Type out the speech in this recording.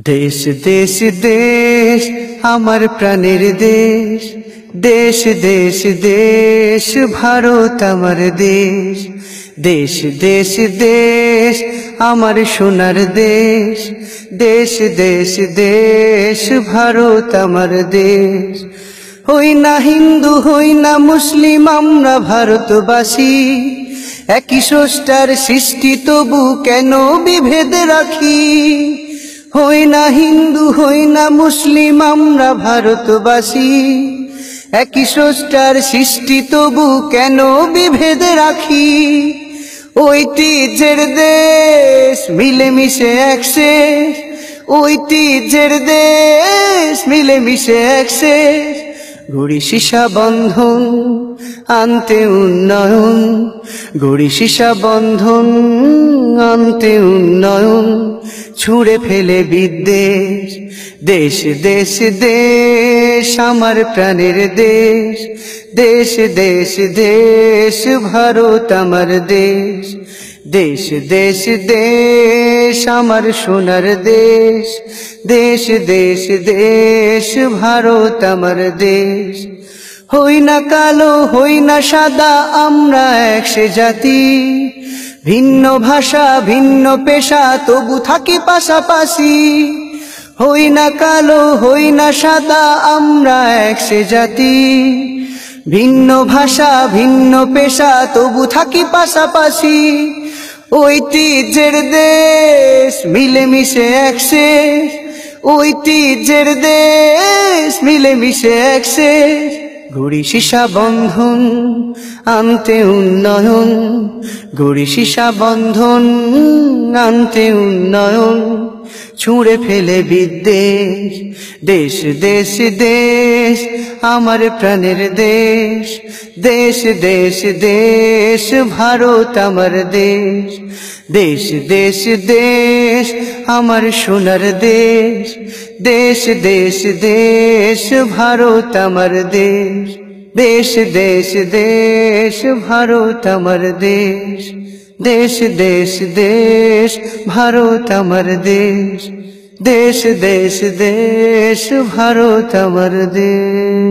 দেশ দেশ দেশ আমার প্রাণের দেশ, দেশ দেশ দেশ ভারত আমার দেশ। দেশ দেশ দেশ আমার সোনার দেশ, দেশ দেশ দেশ ভারত আমার দেশ। হই না হিন্দু হই না মুসলিম আমরা ভারতবাসী, একই স্রষ্টার সৃষ্টি তবু কেন বিভেদ রাখি। হই না হিন্দু হই না মুসলিম আমরা ভারতবাসী, একই স্রষ্টার সৃষ্টি তবু কেন বিভেদ রাখি। ঐতিহ্যের দেশ মিলেমিশে একশেষ, ঐতিহ্যের দেশ মিলেমিশে একশেষ। গড়ি সীসা বন্ধন আনতে উন্নয়ন, গড়ি সীসা বন্ধন আনতে উন্নয়ন। ছুঁড়ে ফেলে বিদ্বেষ, দেশ দেশ দেশ আমার প্রাণের দেশ, দেশ দেশ দেশ ভারত আমার দেশ। দেশ দেশ দেশ আমার সোনার দেশ, দেশ দেশ দেশ ভারত আমার দেশ। হই না কালো হই না সাদা আমরা এক সে জাতি, ভিন্ন ভাষা ভিন্ন পেশা তবু থাকি পাশাপাশি। হই না কালো হই না সাদা আমরা এক সে জাতি, ভিন্ন ভাষা ভিন্ন পেশা তবু থাকি পাশাপাশি। ঐতিহ্যের দেশ মিলেমিশে একশেষ, ঐতিহ্যের দেশ মিলেমিশে একশেষ। গড়ি সীসা বন্ধন আনতে উন্নয়ন, গড়ি সীসা বন্ধন আনতে উন্নয়ন। ছুঁড়ে ফেলে বিদ্বেষ, দেশ দেশ দেশ আমার প্রাণের দেশ, দেশ দেশ দেশ ভারত আমার দেশ। দেশ দেশ দেশ আমার সোনার দেশ, দেশ দেশ দেশ ভারত আমার দেশ। দেশ দেশ দেশ ভারত আমার দেশ, দেশ দেশ দেশ ভারত আমার দেশ। দেশ দেশ দেশ ভারত আমার দেশ।